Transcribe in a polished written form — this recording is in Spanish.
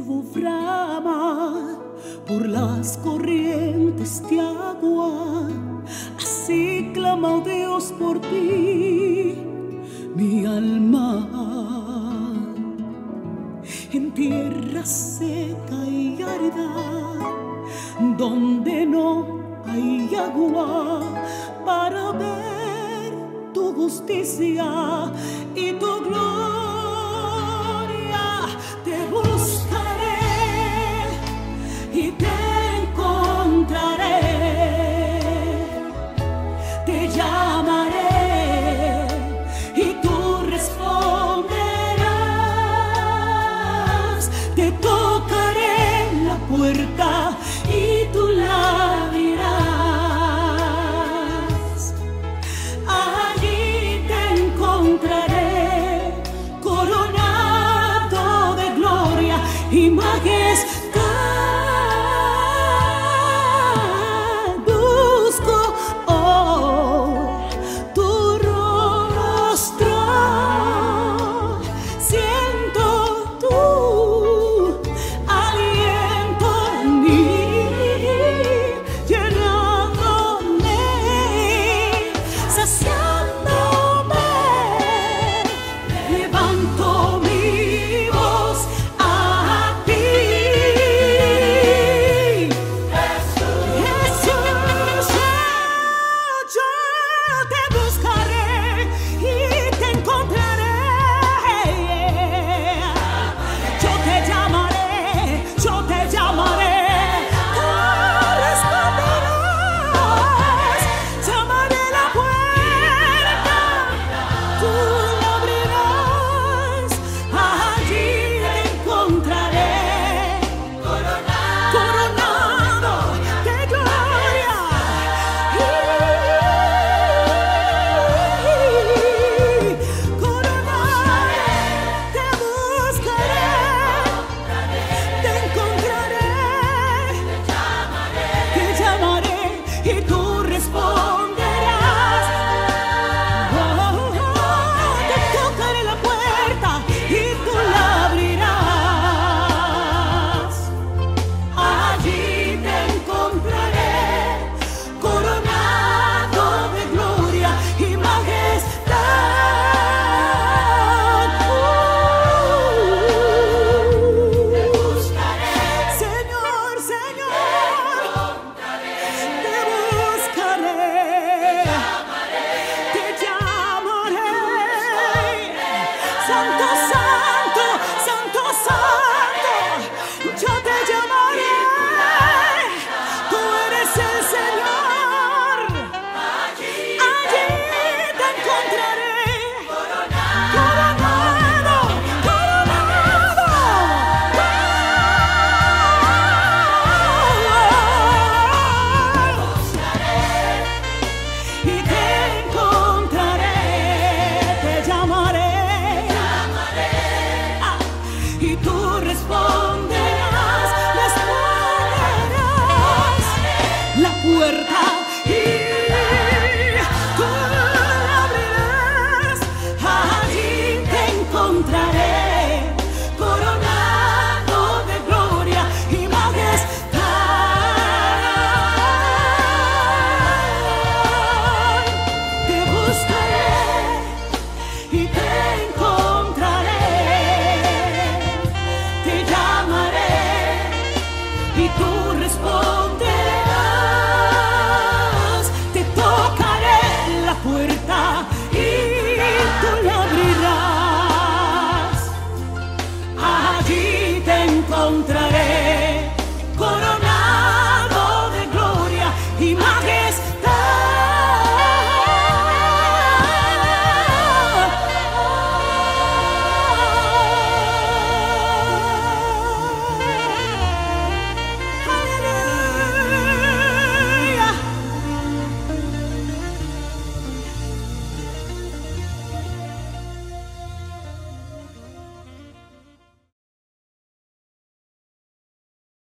nuevo brama por las corrientes de agua. Así clama, oh Dios, por ti, mi alma. En tierra seca y árida, donde no hay agua, para ver tu justicia y tu gloria, te buscaré y te encontraré, te llamaré y tú responderás, te tocaré en la puerta y tú la abrirás. Allí te encontraré, coronado de gloria y majestad. Busco hoy tu rostro, siento tu aliento en mí, llenándome, saciándome. Levanto mi voz a ti, Jesús, yo te buscaré y te encontraré. Yo te llamaré, yo te llamaré, tú responderás. Llamaré la puerta, tú la abrirás. Allí te encontraré, coronado de gloria. Coronaré, te buscaré, te encontraré, te llamaré y tú responderás. Te tocaré la puerta y tú la abrirás. Allí te encontraré, coronado de gloria y majestad. Señor, Señor, te buscaré, te llamaré. Santo, Santo, Santo, Santo, yo te llamaré. Tú eres el Señor. Allí te encontraré, coronado, coronado. Y te encontraré, te llamaré, y tú responderás, responderás. La puerta y tú la abrirás. Allí te encontraré, coronado de gloria y majestad. Te buscaré y te